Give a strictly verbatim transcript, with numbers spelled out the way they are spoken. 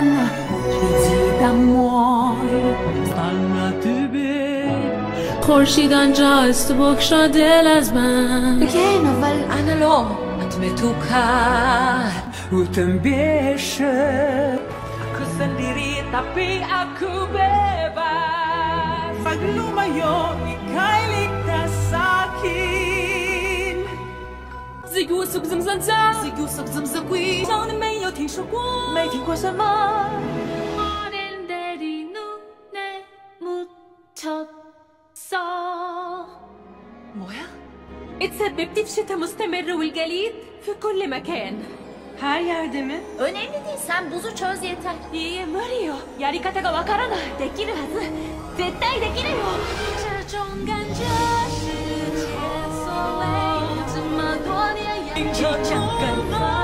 خورشید آنجاست تو بکشا دل از من כן, אבל אנה לא, את מתוקה Hutan biasa Aku sendiri tapi aku bebas Pag lumayo, ika'y ligtas sa'kin 自古速怎么算账？自古速怎么算贵？少年没有听说过，没听过什么。 مويا اتسببتي في شتاء مستمر والجليد في كل مكان her yerde mi? Önemli değil, sen buzu çöz yeter. いいえ無理よやり方がわからないできるはず絶対できるよ这种感觉是前所未有这么多年也一直讲跟风